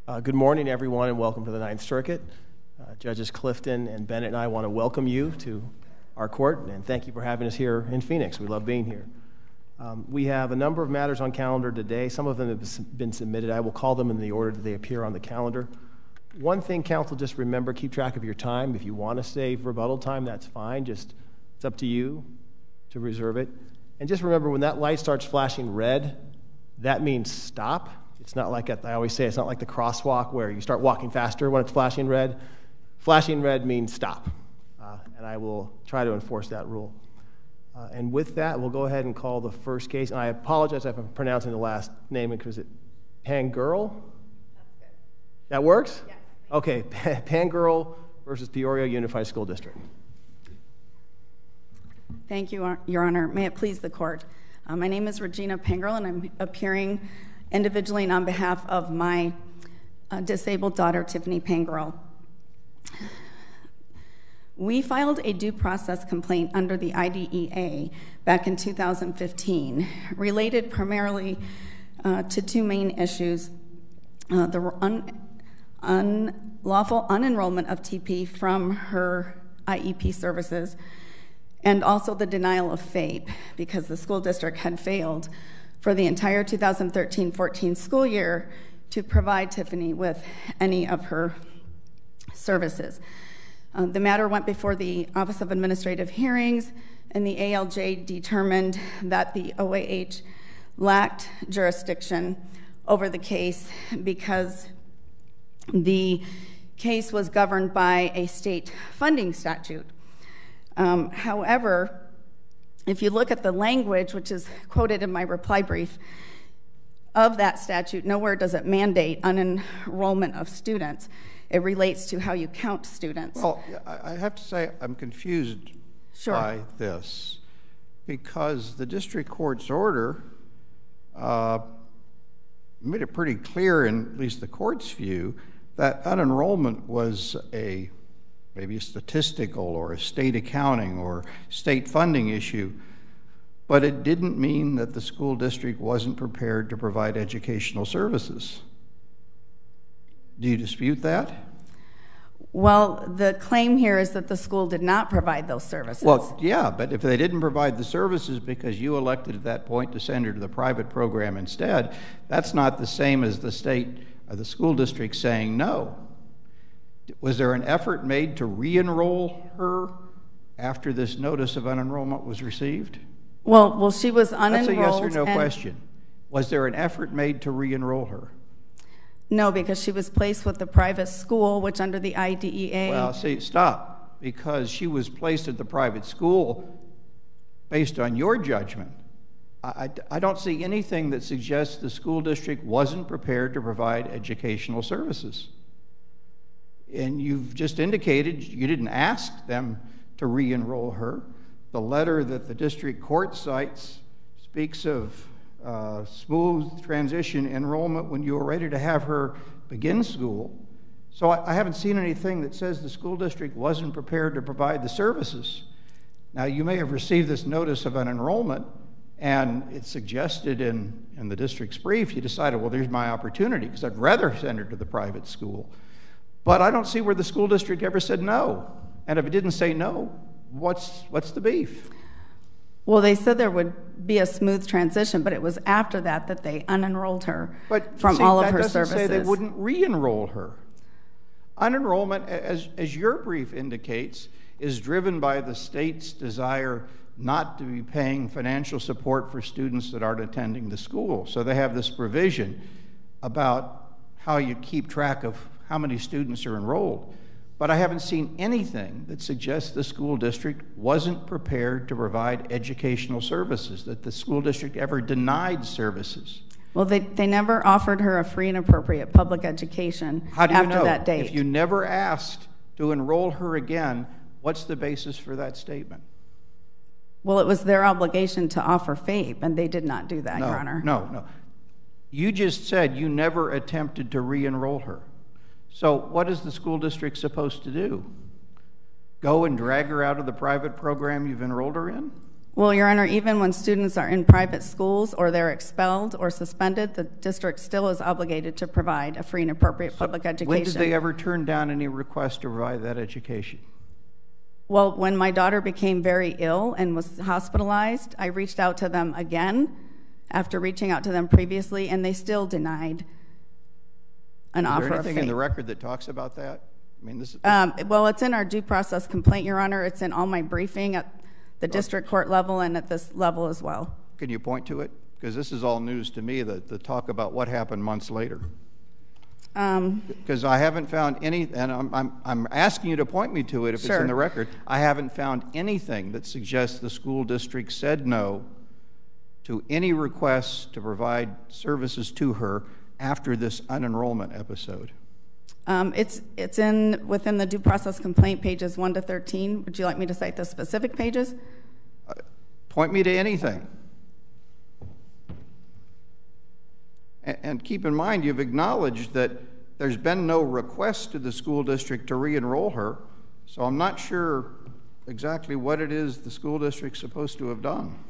Good morning, everyone, and welcome to the Ninth Circuit. Judges Clifton and Bennett and I want to welcome you to our court, and thank you for having us here in Phoenix. We love being here. We have a number of matters on calendar today. Some of them have been submitted. I will call them in the order that they appear on the calendar. One thing, counsel, just remember, keep track of your time. If you want to save rebuttal time, that's fine. Just, it's up to you to reserve it. And just remember, when that light starts flashing red, that means stop. It's not like, I always say, it's not like the crosswalk where you start walking faster when it's flashing red. Flashing red means stop, and I will try to enforce that rule. And with that, we'll go ahead and call the first case. And I apologize if I'm pronouncing the last name, because it's Pangerl? That's good. That works? Yes. Okay, Pangerl versus Peoria Unified School District. Thank you, Your Honor. May it please the court. My name is Regina Pangerl, and I'm appearing individually and on behalf of my disabled daughter, Tiffany Pangerl. We filed a due process complaint under the IDEA back in 2015, related primarily to two main issues: the unlawful unenrollment of TP from her IEP services, and also the denial of FAPE, because the school district had failed for the entire 2013-14 school year to provide Tiffany with any of her services. The matter went before the Office of Administrative Hearings, and the ALJ determined that the OAH lacked jurisdiction over the case because the case was governed by a state funding statute. However, if you look at the language, which is quoted in my reply brief, of that statute, nowhere does it mandate unenrollment of students. It relates to how you count students. Well, I have to say I'm confused by this, because the district court's order made it pretty clear, in at least the court's view, that unenrollment was maybe a statistical or a state accounting or state funding issue, but it didn't mean that the school district wasn't prepared to provide educational services. Do you dispute that? Well, the claim here is that the school did not provide those services. Well, yeah, but if they didn't provide the services because you elected at that point to send her to the private program instead, that's not the same as the state or the school district saying no. Was there an effort made to re-enroll her after this notice of unenrollment was received? Well, she was unenrolled. That's a yes or no question. Was there an effort made to re-enroll her? No, because she was placed with the private school, which under the IDEA... Well, see, stop. Because she was placed at the private school based on your judgment. I don't see anything that suggests the school district wasn't prepared to provide educational services. And you've just indicated you didn't ask them to re-enroll her. The letter that the district court cites speaks of smooth transition enrollment when you were ready to have her begin school. So I haven't seen anything that says the school district wasn't prepared to provide the services. Now, you may have received this notice of unenrollment, and it's suggested in the district's brief, you decided, well, there's my opportunity, because I'd rather send her to the private school. But I don't see where the school district ever said no. And if it didn't say no, what's the beef? Well, they said there would be a smooth transition, but it was after that that they unenrolled her from all of her services. But that doesn't say they wouldn't re-enroll her. Unenrollment, as your brief indicates, is driven by the state's desire not to be paying financial support for students that aren't attending the school. So they have this provision about how you keep track of how many students are enrolled. But I haven't seen anything that suggests the school district wasn't prepared to provide educational services, that the school district ever denied services. Well, they never offered her a free and appropriate public education after that date. If you never asked to enroll her again, what's the basis for that statement? Well, it was their obligation to offer FAPE, and they did not do that, Your Honor. No. You just said you never attempted to re-enroll her. So what is the school district supposed to do? Go and drag her out of the private program you've enrolled her in? Well, Your Honor, even when students are in private schools or they're expelled or suspended, the district still is obligated to provide a free and appropriate public education. When did they ever turn down any request to provide that education? Well, when my daughter became very ill and was hospitalized, I reached out to them again after reaching out to them previously, and they still denied an offer of Is there anything FAPE. in the record that talks about that? I mean, this. Well, it's in our due process complaint, Your Honor. It's in all my briefing at the district court level and at this level as well. Can you point to it? Because this is all news to me, the talk about what happened months later. Because I haven't found any, and I'm asking you to point me to it if Sure. it's in the record. I haven't found anything that suggests the school district said no to any requests to provide services to her after this unenrollment episode. It's within the due process complaint, pages 1 to 13. Would you like me to cite the specific pages? Point me to anything. And keep in mind, you've acknowledged that there's been no request to the school district to re-enroll her, so I'm not sure exactly what it is the school district's supposed to have done.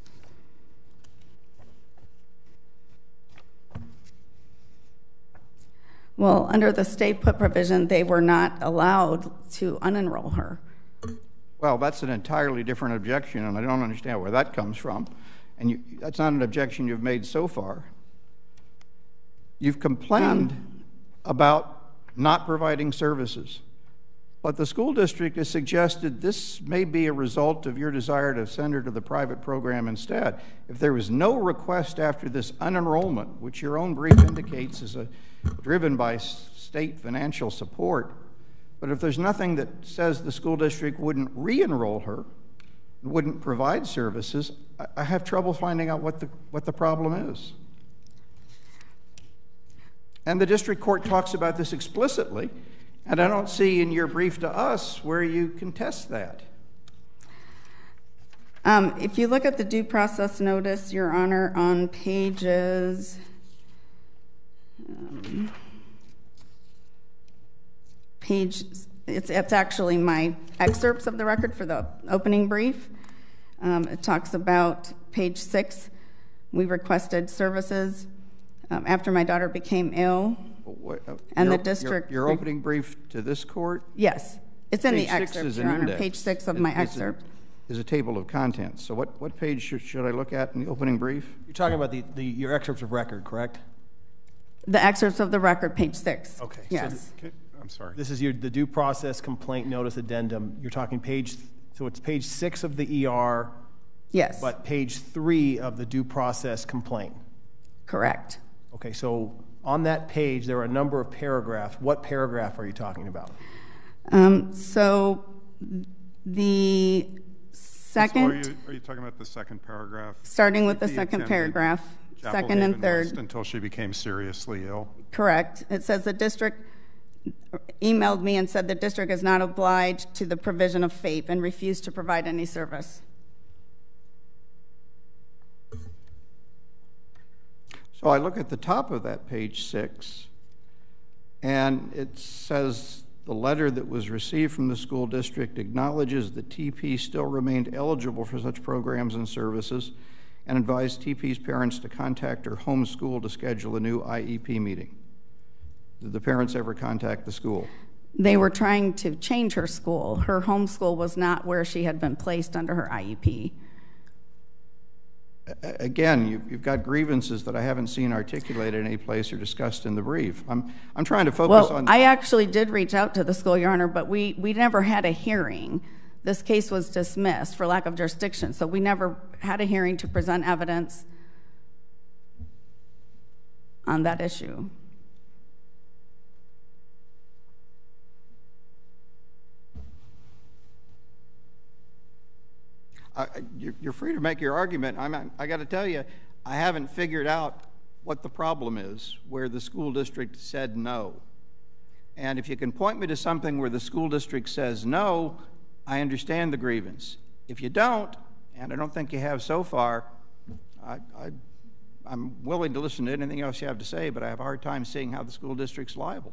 Well, under the stay put provision, they were not allowed to unenroll her. Well, that's an entirely different objection, and I don't understand where that comes from. And that's not an objection you've made so far. You've complained about not providing services, but the school district has suggested this may be a result of your desire to send her to the private program instead. If there was no request after this unenrollment, which your own brief indicates is driven by state financial support, but if there's nothing that says the school district wouldn't re-enroll her, wouldn't provide services, I have trouble finding out what the problem is. And the district court talks about this explicitly, and I don't see in your brief to us where you contest that. If you look at the due process notice, Your Honor, on pages it's actually my excerpts of the record for the opening brief. It talks about page 6. We requested services after my daughter became ill, and the district. Your opening brief to this court? Yes, it's in the excerpt, Your Honor. Page 6 of my excerpt is a table of contents. So what page should I look at in the opening brief? You're talking about your excerpts of record, correct? The excerpts of the record, page 6. Okay. Yes. I'm sorry. This is the due process complaint notice addendum. You're talking so it's page 6 of the ER. Yes. But page 3 of the due process complaint. Correct. Okay, so on that page, there are a number of paragraphs. What paragraph are you talking about? So the second... So are you talking about the second paragraph? Starting with the second paragraph, second and third. Until she became seriously ill? Correct. It says the district emailed me and said the district is not obliged to the provision of FAPE and refused to provide any service. So I look at the top of that page 6, and it says the letter that was received from the school district acknowledges that TP still remained eligible for such programs and services and advised TP's parents to contact her home school to schedule a new IEP meeting. Did the parents ever contact the school? They were trying to change her school. Her home school was not where she had been placed under her IEP. Again, you've got grievances that I haven't seen articulated any place or discussed in the brief. I'm trying to focus on... Well, I actually did reach out to the school, Your Honor, but we never had a hearing. This case was dismissed for lack of jurisdiction, so we never had a hearing to present evidence on that issue. You're free to make your argument. I got to tell you, I haven't figured out what the problem is where the school district said no. And if you can point me to something where the school district says no, I understand the grievance. If you don't, and I don't think you have so far, I'm willing to listen to anything else you have to say, but I have a hard time seeing how the school district's liable.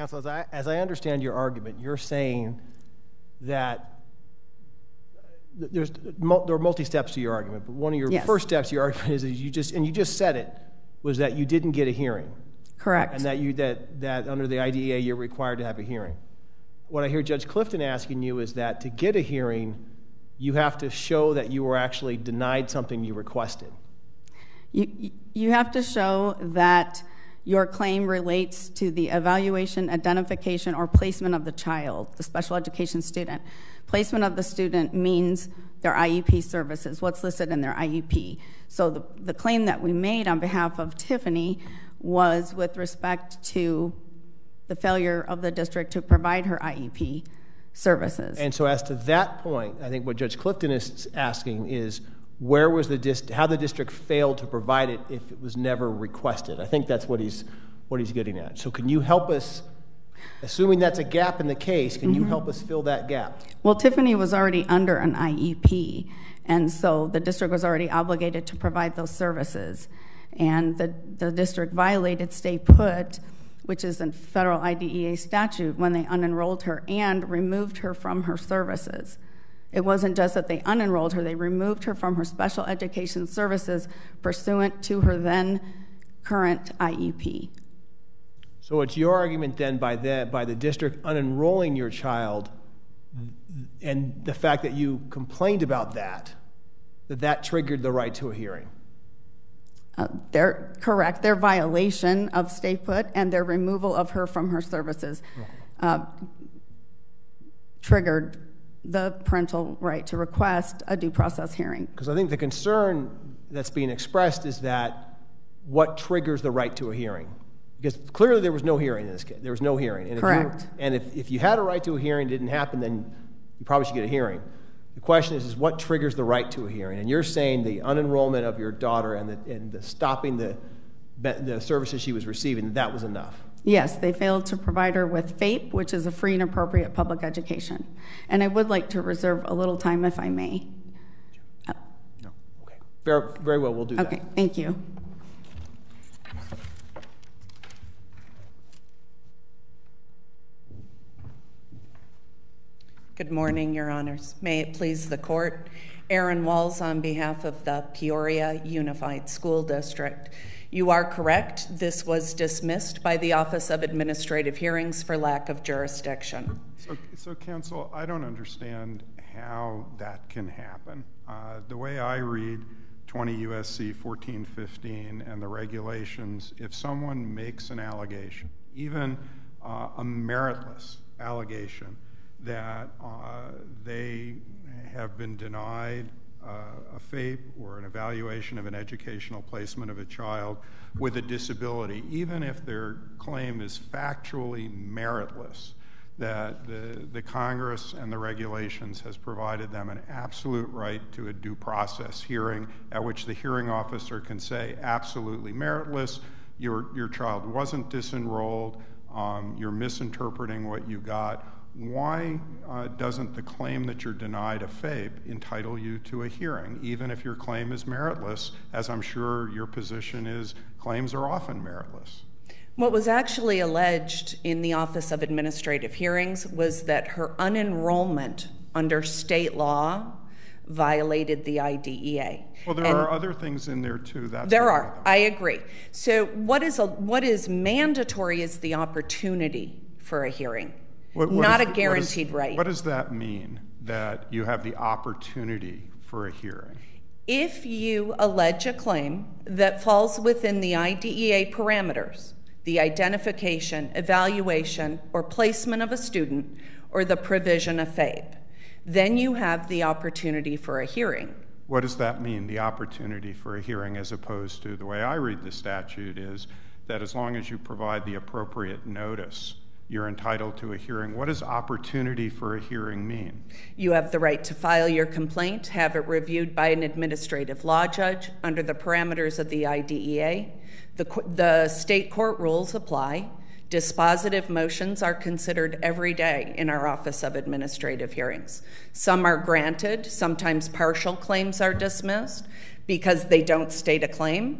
Counsel, as I understand your argument, you're saying that there are multi-steps to your argument, but one of your first steps to your argument is you just said it, was that you didn't get a hearing. Correct. And that under the IDEA you're required to have a hearing. What I hear Judge Clifton asking you is that to get a hearing, you have to show that you were actually denied something you requested. You have to show that your claim relates to the evaluation, identification, or placement of the child, the special education student. Placement of the student means their IEP services, what's listed in their IEP. So the claim that we made on behalf of Tiffany was with respect to the failure of the district to provide her IEP services. And so as to that point, I think what Judge Clifton is asking is where was how the district failed to provide it if it was never requested. I think that's what he's getting at. So can you help us, assuming that's a gap in the case, can you help us fill that gap? Well, Tiffany was already under an IEP, and so the district was already obligated to provide those services. And the district violated stay put, which is a federal IDEA statute, when they unenrolled her and removed her from her services. It wasn't just that they unenrolled her, they removed her from her special education services pursuant to her then current IEP. So it's your argument then by the district unenrolling your child and the fact that you complained about that triggered the right to a hearing? They're correct. Their violation of stay put and their removal of her from her services triggered the parental right to request a due process hearing. Because I think the concern that's being expressed is that what triggers the right to a hearing? Because clearly there was no hearing in this case. There was no hearing. And correct. If you had a right to a hearing, it didn't happen, then you probably should get a hearing. The question is what triggers the right to a hearing? And you're saying the unenrollment of your daughter and the stopping the services she was receiving, that was enough? Yes, they failed to provide her with FAPE, which is a free and appropriate public education. And I would like to reserve a little time, if I may. No. Okay. Very well, we'll do that. Okay, thank you. Good morning, Your Honors. May it please the Court. Erin Walls on behalf of the Peoria Unified School District. You are correct. This was dismissed by the Office of Administrative Hearings for lack of jurisdiction. So counsel, I don't understand how that can happen. The way I read 20 U.S.C. 1415 and the regulations, if someone makes an allegation, even a meritless allegation, that they have been denied a FAPE or an evaluation of an educational placement of a child with a disability, even if their claim is factually meritless, that the Congress and the regulations has provided them an absolute right to a due process hearing at which the hearing officer can say absolutely meritless, your child wasn't disenrolled, you're misinterpreting what you got. Why doesn't the claim that you're denied a FAPE entitle you to a hearing, even if your claim is meritless, as I'm sure your position is claims are often meritless? What was actually alleged in the Office of Administrative Hearings was that her unenrollment under state law violated the IDEA. Well, there are other things in there too. There are. I agree. So what is mandatory is the opportunity for a hearing. Not a guaranteed right. What does that mean, that you have the opportunity for a hearing? If you allege a claim that falls within the IDEA parameters, the identification, evaluation, or placement of a student, or the provision of FAPE, then you have the opportunity for a hearing. What does that mean, the opportunity for a hearing, as opposed to the way I read the statute is that as long as you provide the appropriate notice, you're entitled to a hearing. What does opportunity for a hearing mean? You have the right to file your complaint, have it reviewed by an administrative law judge under the parameters of the IDEA. The state court rules apply. Dispositive motions are considered every day in our Office of Administrative Hearings. Some are granted. Sometimes partial claims are dismissed because they don't state a claim,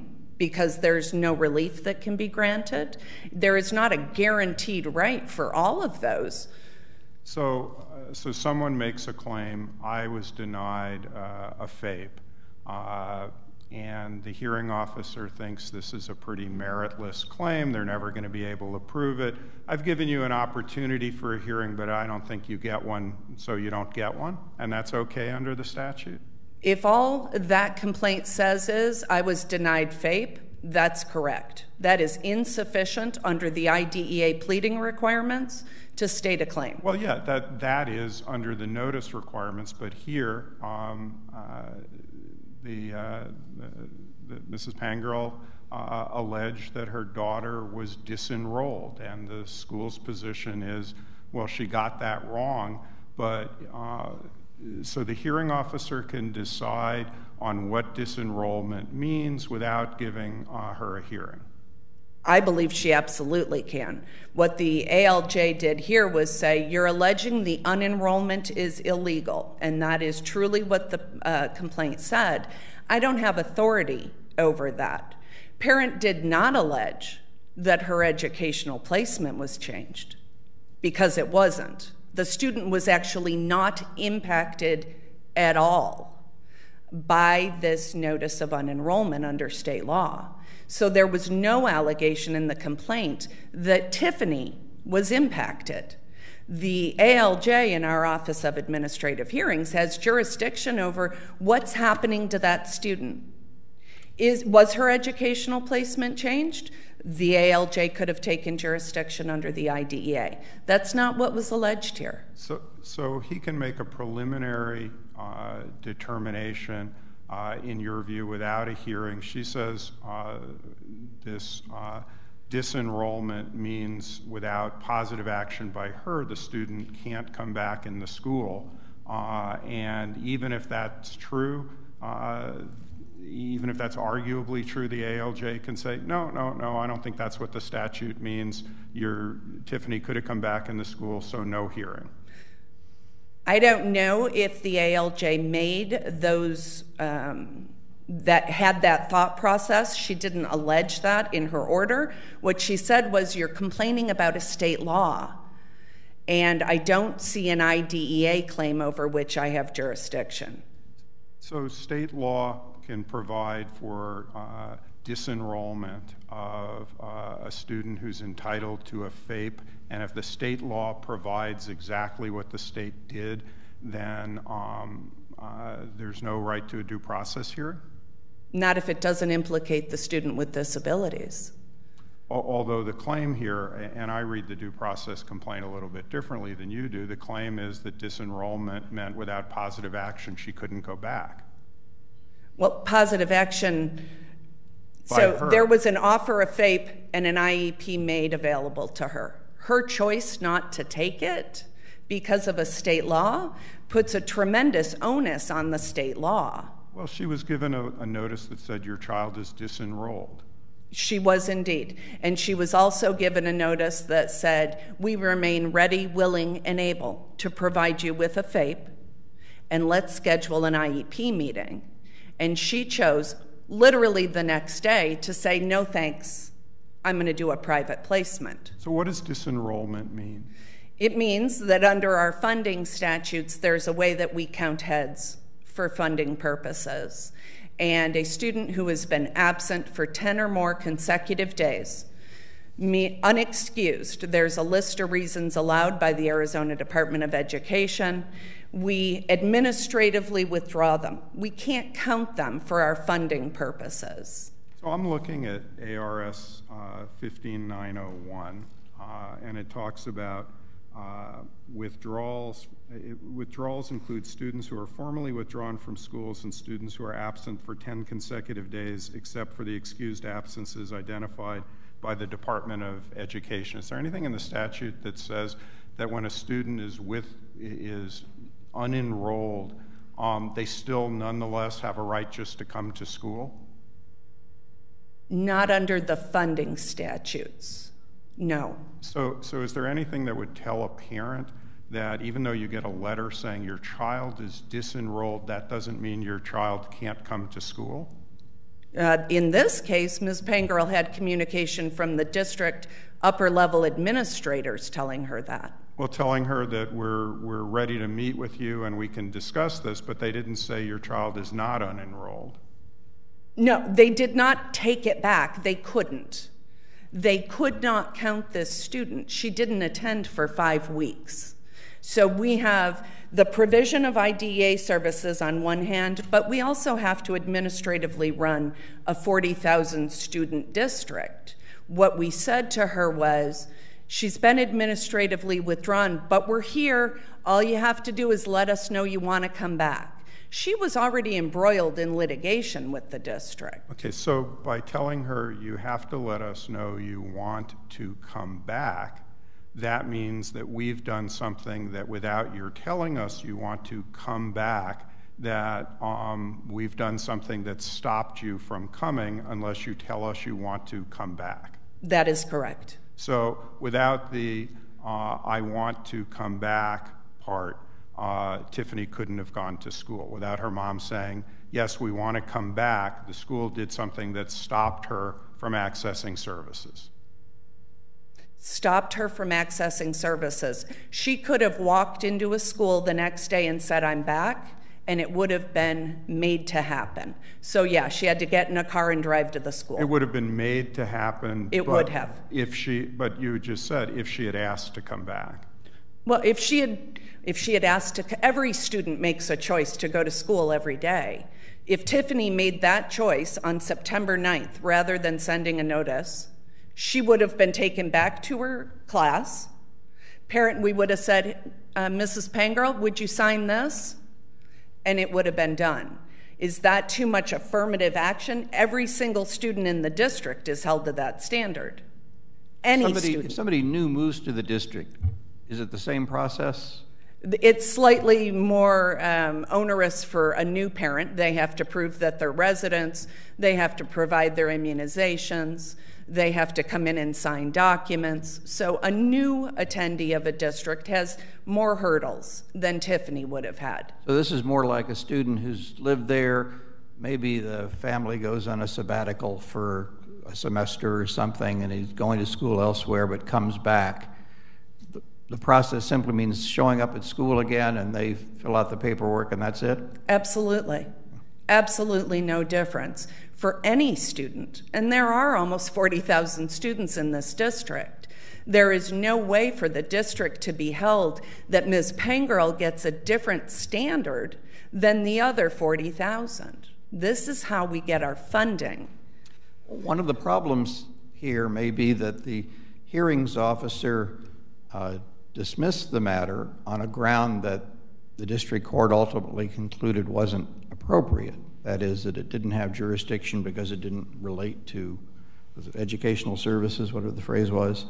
because there's no relief that can be granted. There is not a guaranteed right for all of those. So someone makes a claim, I was denied a FAPE, and the hearing officer thinks this is a pretty meritless claim, they're never going to be able to prove it. I've given you an opportunity for a hearing, but I don't think you get one, so you don't get one, and that's okay under the statute? If all that complaint says is, I was denied FAPE, that's correct. That is insufficient under the IDEA pleading requirements to state a claim. Well, yeah, that is under the notice requirements, but here, Mrs. Pangerl alleged that her daughter was disenrolled, and the school's position is, well, she got that wrong, but so the hearing officer can decide on what disenrollment means without giving her a hearing. I believe she absolutely can. What the ALJ did here was say, you're alleging the unenrollment is illegal, and that is truly what the complaint said. I don't have authority over that. Parent did not allege that her educational placement was changed, because it wasn't. The student was actually not impacted at all by this notice of unenrollment under state law. So there was no allegation in the complaint that Tiffany was impacted. The ALJ in our Office of Administrative Hearings has jurisdiction over what's happening to that student. Was her educational placement changed? The ALJ could have taken jurisdiction under the IDEA. That's not what was alleged here. So he can make a preliminary determination, in your view, without a hearing. She says this disenrollment means without positive action by her, the student can't come back in the school. And even if that's true, even if that's arguably true, the ALJ can say, no, I don't think that's what the statute means. Tiffany could have come back in the school, so no hearing. I don't know if the ALJ made those, that had that thought process. She didn't allege that in her order. What she said was, you're complaining about a state law, and I don't see an IDEA claim over which I have jurisdiction. So state law can provide for disenrollment of a student who's entitled to a FAPE, and if the state law provides exactly what the state did, then there's no right to a due process hearing? Not if it doesn't implicate the student with disabilities. Although the claim here, and I read the due process complaint a little bit differently than you do, the claim is that disenrollment meant without positive action she couldn't go back. Well, positive action, so there was an offer of FAPE and an IEP made available to her. Her choice not to take it because of a state law puts a tremendous onus on the state law. Well, she was given a notice that said your child is disenrolled. She was indeed. And she was also given a notice that said, we remain ready, willing, and able to provide you with a FAPE, and let's schedule an IEP meeting. And she chose literally the next day to say, no thanks, I'm going to do a private placement. So what does disenrollment mean? It means that under our funding statutes, there's a way that we count heads for funding purposes. And a student who has been absent for 10 or more consecutive days, unexcused, there's a list of reasons allowed by the Arizona Department of Education. We administratively withdraw them. We can't count them for our funding purposes. So I'm looking at ARS 15901, and it talks about withdrawals. Withdrawals include students who are formally withdrawn from schools and students who are absent for 10 consecutive days, except for the excused absences identified by the Department of Education. Is there anything in the statute that says that when a student is unenrolled, they still nonetheless have a right just to come to school? Not under the funding statutes, no. So is there anything that would tell a parent that even though you get a letter saying your child is disenrolled, that doesn't mean your child can't come to school? In this case, Ms. Pangerl had communication from the district upper-level administrators telling her that. Well, telling her that we're ready to meet with you and we can discuss this, but they didn't say your child is not unenrolled. No, they did not take it back. They couldn't. They could not count this student. She didn't attend for 5 weeks. So we have the provision of IDEA services on one hand, but we also have to administratively run a 40,000 student district. What we said to her was, she's been administratively withdrawn, but we're here. All you have to do is let us know you want to come back. She was already embroiled in litigation with the district. Okay, so by telling her you have to let us know you want to come back, that means that we've done something that without your telling us you want to come back, that we've done something that stopped you from coming unless you tell us you want to come back. That is correct. So without the I want to come back part, Tiffany couldn't have gone to school. Without her mom saying, yes, we want to come back, the school did something that stopped her from accessing services. Stopped her from accessing services. She could have walked into a school the next day and said, I'm back, and it would have been made to happen. So yeah, she had to get in a car and drive to the school. It would have been made to happen. It would have. But you just said if she had asked to come back. Well, if she had asked to, every student makes a choice to go to school every day. If Tiffany made that choice on September 9th, rather than sending a notice, she would have been taken back to her class. We would have said, Mrs. Pangerl, would you sign this? And it would have been done. Is that too much affirmative action? Every single student in the district is held to that standard. If somebody new moves to the district, is it the same process? It's slightly more onerous for a new parent. They have to prove that they're residents. They have to provide their immunizations. They have to come in and sign documents. So a new attendee of a district has more hurdles than Tiffany would have had. So this is more like a student who's lived there. Maybe the family goes on a sabbatical for a semester or something, and he's going to school elsewhere but comes back. The process simply means showing up at school again, and they fill out the paperwork, and that's it? Absolutely. Absolutely no difference for any student. And there are almost 40,000 students in this district. There is no way for the district to be held that Ms. Pangerl gets a different standard than the other 40,000. This is how we get our funding. One of the problems here may be that the hearings officer dismissed the matter on a ground that the district court ultimately concluded wasn't appropriate. That is, that it didn't have jurisdiction because it didn't relate to educational services, whatever the phrase was.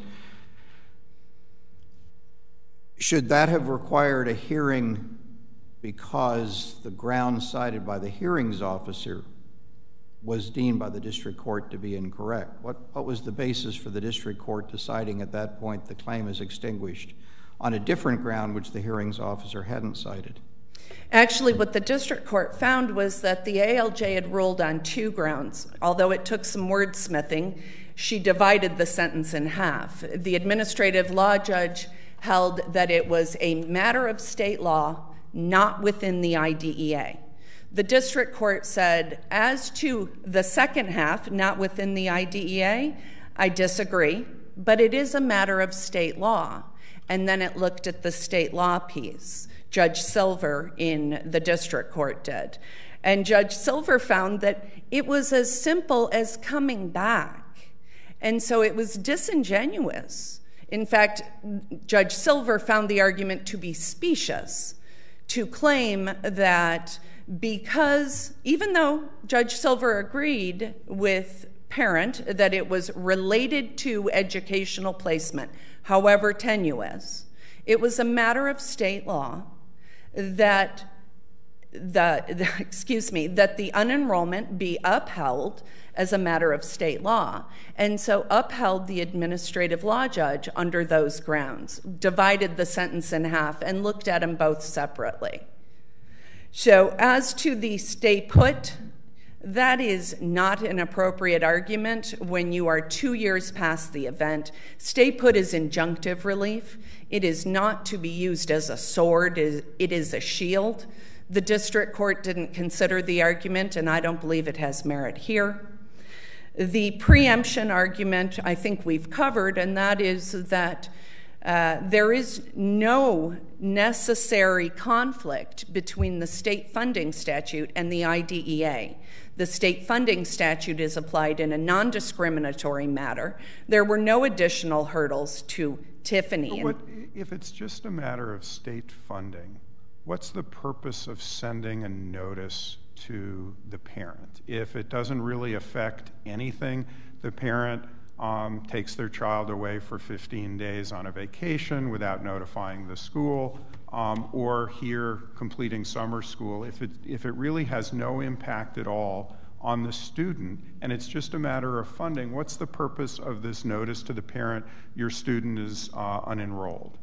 Should that have required a hearing because the ground cited by the hearings officer was deemed by the district court to be incorrect? What was the basis for the district court deciding at that point the claim is extinguished on a different ground which the hearings officer hadn't cited? Actually, what the district court found was that the ALJ had ruled on two grounds. Although it took some wordsmithing, she divided the sentence in half. The administrative law judge held that it was a matter of state law, not within the IDEA. The district court said, as to the second half, not within the IDEA, I disagree, but it is a matter of state law. And then it looked at the state law piece. Judge Silver in the district court did. And Judge Silver found that it was as simple as coming back. And so it was disingenuous. In fact, Judge Silver found the argument to be specious, to claim that because, even though Judge Silver agreed with parent that it was related to educational placement, however tenuous, it was a matter of state law that the unenrollment be upheld as a matter of state law, and so upheld the administrative law judge under those grounds, divided the sentence in half, and looked at them both separately. So as to the stay put, That is not an appropriate argument when you are 2 years past the event. Stay put is injunctive relief. It is not to be used as a sword. It is a shield. The district court didn't consider the argument, and I don't believe it has merit here. The preemption argument I think we've covered, and that is that there is no necessary conflict between the state funding statute and the IDEA. The state funding statute is applied in a non-discriminatory manner. There were no additional hurdles to Tiffany. If it's just a matter of state funding, what's the purpose of sending a notice to the parent? If it doesn't really affect anything, the parent takes their child away for 15 days on a vacation without notifying the school, or here completing summer school. If it really has no impact at all on the student and it's just a matter of funding, what's the purpose of this notice to the parent, your student is unenrolled?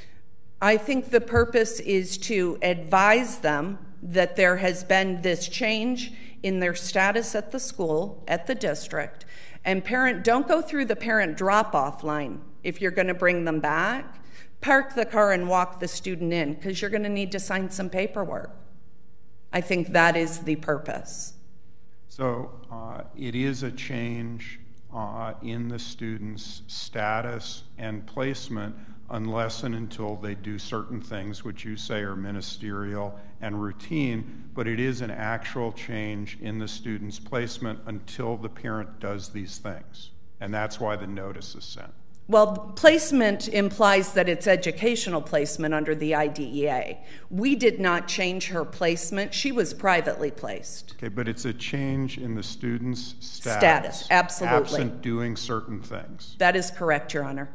I think the purpose is to advise them that there has been this change in their status at the school, at the district, and don't go through the parent drop-off line if you're going to bring them back. Park the car and walk the student in because you're going to need to sign some paperwork. I think that is the purpose. So it is a change in the student's status and placement unless and until they do certain things which you say are ministerial and routine, but it is an actual change in the student's placement until the parent does these things. And that's why the notice is sent. Well, placement implies that it's educational placement under the IDEA. We did not change her placement. She was privately placed. Okay, but it's a change in the student's status. Absolutely. Absent doing certain things. That is correct, Your Honor.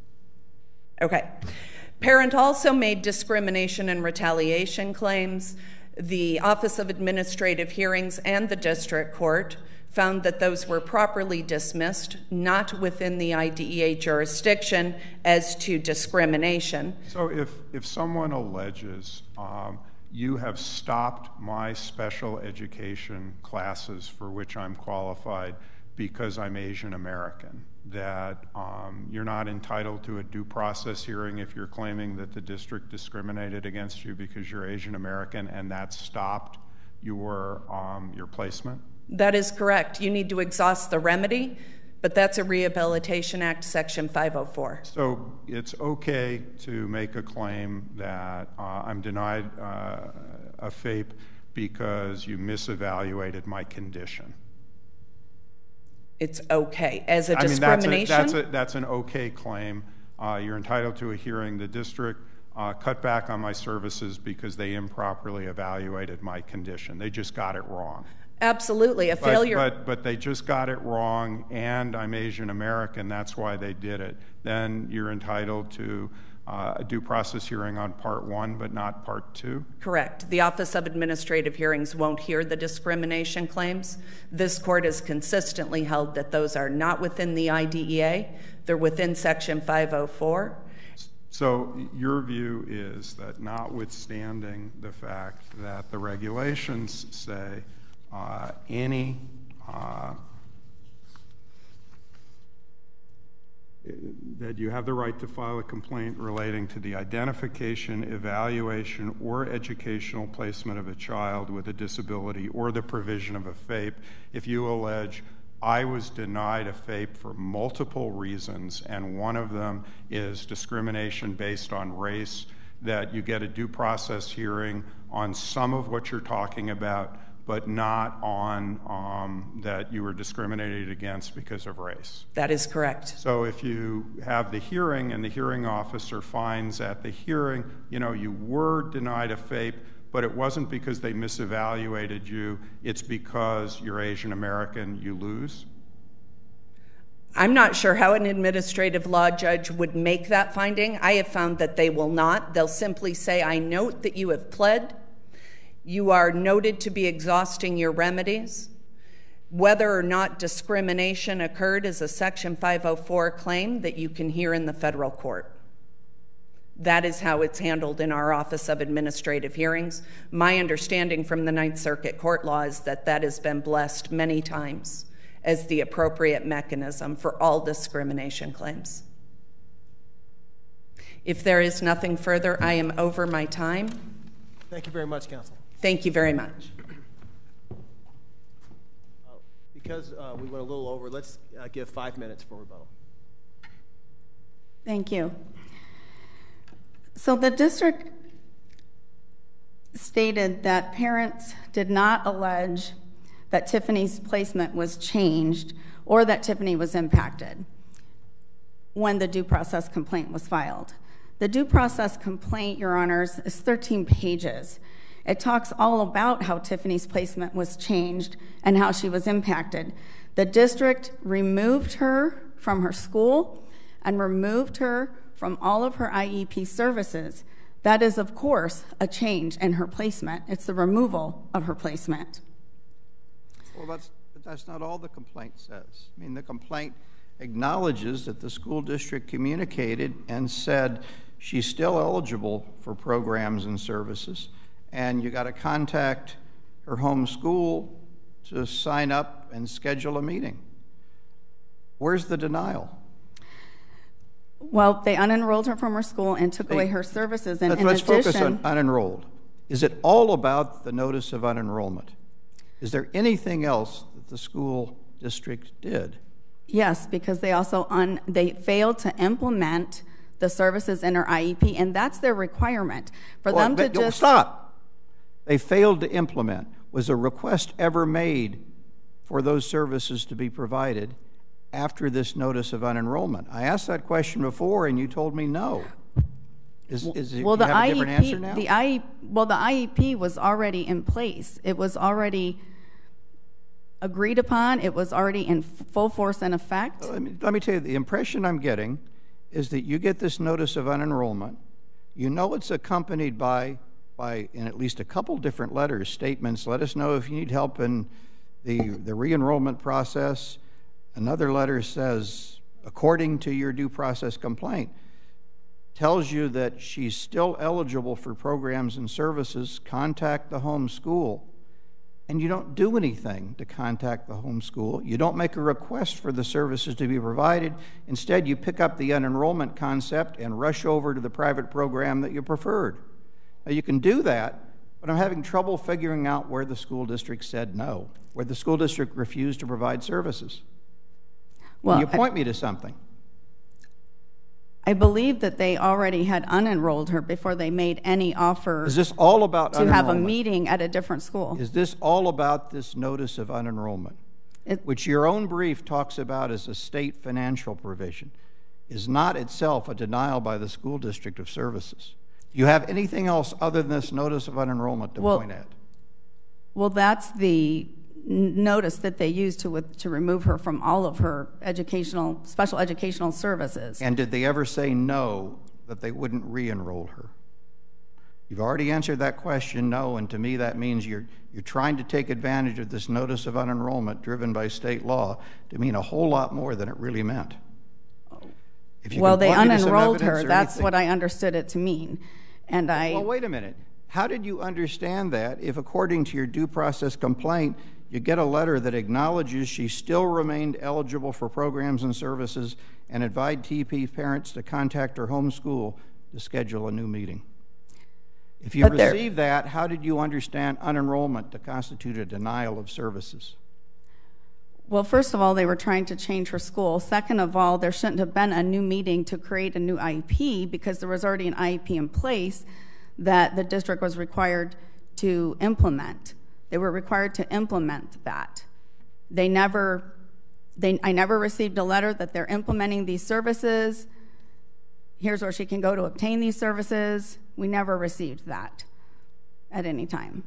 Okay. Parent also made discrimination and retaliation claims. The Office of Administrative Hearings and the district court found that those were properly dismissed, not within the IDEA jurisdiction as to discrimination. So if someone alleges, you have stopped my special education classes for which I'm qualified because I'm Asian American, that you're not entitled to a due process hearing if you're claiming that the district discriminated against you because you're Asian American and that stopped your placement? That is correct. You need to exhaust the remedy, but that's a Rehabilitation Act, Section 504. So it's okay to make a claim that I'm denied a FAPE because you misevaluated my condition. It's okay. As a discrimination? That's an okay claim. You're entitled to a hearing. The district cut back on my services because they improperly evaluated my condition. They just got it wrong. Absolutely. A failure. But they just got it wrong, and I'm Asian American. That's why they did it. Then you're entitled to a due process hearing on Part 1, but not Part 2? Correct. The Office of Administrative Hearings won't hear the discrimination claims. This court has consistently held that those are not within the IDEA. They're within Section 504. So your view is that notwithstanding the fact that the regulations say that you have the right to file a complaint relating to the identification, evaluation, or educational placement of a child with a disability or the provision of a FAPE, if you allege I was denied a FAPE for multiple reasons, and one of them is discrimination based on race, that you get a due process hearing on some of what you're talking about, but not on that you were discriminated against because of race. That is correct. So if you have the hearing and the hearing officer finds at the hearing, you were denied a FAPE, but it wasn't because they misevaluated you, it's because you're Asian American, you lose? I'm not sure how an administrative law judge would make that finding. I have found that they will not. They'll simply say, I note that you have pled. You are noted to be exhausting your remedies. Whether or not discrimination occurred is a Section 504 claim that you can hear in the federal court. That is how it's handled in our Office of Administrative Hearings. My understanding from the Ninth Circuit Court law is that that has been blessed many times as the appropriate mechanism for all discrimination claims. If there is nothing further, I am over my time. Thank you very much, Counsel. Thank you very much. Because we went a little over, let's give 5 minutes for rebuttal. Thank you. So the district stated that parents did not allege that Tiffany's placement was changed or that Tiffany was impacted when the due process complaint was filed. The due process complaint, Your Honors, is 13 pages. It talks all about how Tiffany's placement was changed and how she was impacted. The district removed her from her school and removed her from all of her IEP services. That is, of course, a change in her placement. It's the removal of her placement. Well, but that's not all the complaint says. I mean, the complaint acknowledges that the school district communicated and said she's still eligible for programs and services, and you got to contact her home school to sign up and schedule a meeting. Where's the denial? Well, they unenrolled her from her school and took away her services. And let's focus on unenrolled. Is it all about the notice of unenrollment? Is there anything else that the school district did? Yes, because they also they failed to implement the services in her IEP, and that's their requirement for them to just stop. They failed to implement. Was a request ever made for those services to be provided after this notice of unenrollment? I asked that question before, and you told me no. Well, the IEP, a different answer now? The IEP was already in place. It was already agreed upon. It was already in full force and effect. Let me tell you, the impression I'm getting is that you get this notice of unenrollment. You know it's accompanied by in at least a couple different letters, statements, let us know if you need help in the re-enrollment process. Another letter says, according to your due process complaint, tells you that she's still eligible for programs and services, contact the home school. And you don't do anything to contact the home school. You don't make a request for the services to be provided. Instead, you pick up the unenrollment concept and rush over to the private program that you preferred. Now, you can do that, but I'm having trouble figuring out where the school district said no, where the school district refused to provide services. Well, can you point me to something? I believe that they already had unenrolled her before they made any offer. Is this all about to have a meeting at a different school? Is this all about this notice of unenrollment, which your own brief talks about as a state financial provision, is not itself a denial by the school district of services? Do you have anything else other than this notice of unenrollment to point at? Well, that's the notice that they used to remove her from all of her special educational services. And did they ever say no, that they wouldn't re-enroll her? You've already answered that question, no, and to me that means you're trying to take advantage of this notice of unenrollment driven by state law to mean a whole lot more than it really meant. Well, they unenrolled her. That's what I understood it to mean. Well, wait a minute. How did you understand that if, according to your due process complaint, you get a letter that acknowledges she still remained eligible for programs and services and advised TP parents to contact her home school to schedule a new meeting? If you received that, how did you understand unenrollment to constitute a denial of services? Well, first of all, they were trying to change her school. Second of all, there shouldn't have been a new meeting to create a new IEP because there was already an IEP in place that the district was required to implement. They were required to implement that. I never received a letter that they're implementing these services. Here's where she can go to obtain these services. We never received that at any time.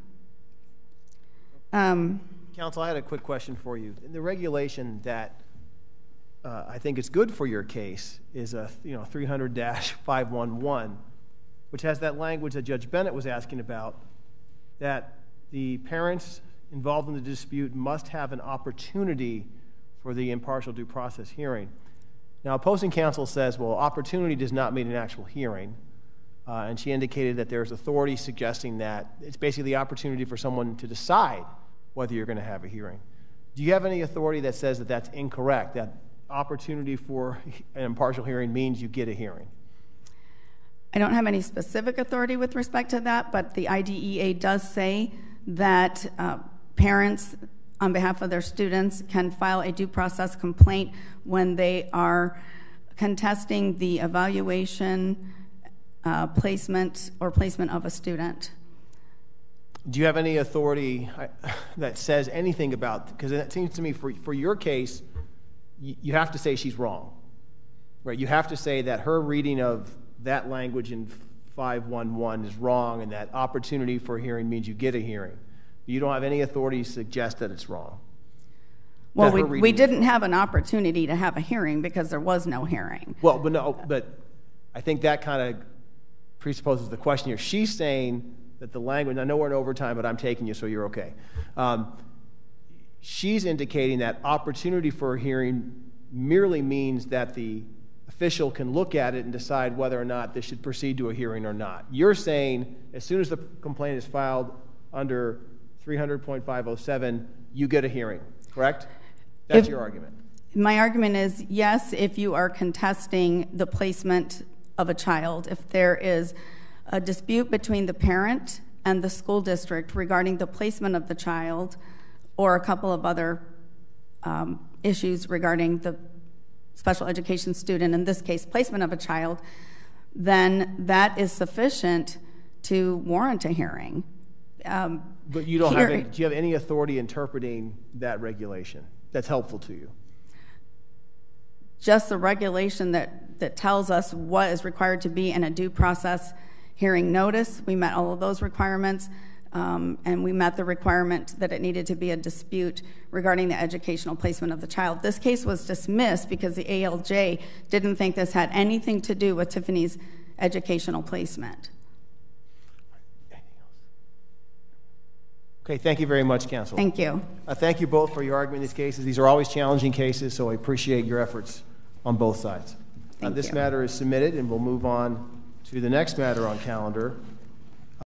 Counsel, I had a quick question for you. In the regulation that I think is good for your case is 300-511, which has that language that Judge Bennett was asking about, that the parents involved in the dispute must have an opportunity for the impartial due process hearing. Now, opposing counsel says, well, opportunity does not mean an actual hearing. and she indicated that there's authority suggesting that it's basically the opportunity for someone to decide whether you're going to have a hearing. Do you have any authority that says that that's incorrect, that opportunity for an impartial hearing means you get a hearing? I don't have any specific authority with respect to that, but the IDEA does say that parents, on behalf of their students, can file a due process complaint when they are contesting the evaluation, placement of a student. Do you have any authority that says anything about, because it seems to me for your case, you have to say she's wrong, right? You have to say that her reading of that language in 511 is wrong, and that opportunity for a hearing means you get a hearing. You don't have any authority to suggest that it's wrong. Well, we didn't have an opportunity to have a hearing because there was no hearing. Well, but I think that kind of presupposes the question here. She's saying that the language, I know we're in overtime, but I'm taking you, so you're okay. She's indicating that opportunity for a hearing merely means that the official can look at it and decide whether or not this should proceed to a hearing or not. You're saying as soon as the complaint is filed under 300.507, you get a hearing, correct? That's your argument. My argument is yes, if you are contesting the placement of a child. If there is a dispute between the parent and the school district regarding the placement of the child, or a couple of other issues regarding the special education student, in this case placement of a child, then that is sufficient to warrant a hearing. But you don't do you have any authority interpreting that regulation that's helpful to you? Just the regulation that tells us what is required to be in a due process hearing notice. We met all of those requirements, and we met the requirement that it needed to be a dispute regarding the educational placement of the child. This case was dismissed because the ALJ didn't think this had anything to do with Tiffany's educational placement. Okay, thank you very much, counsel. Thank you. Thank you both for your argument in these cases. These are always challenging cases, so I appreciate your efforts on both sides. This matter is submitted, and we'll move on to the next matter on calendar.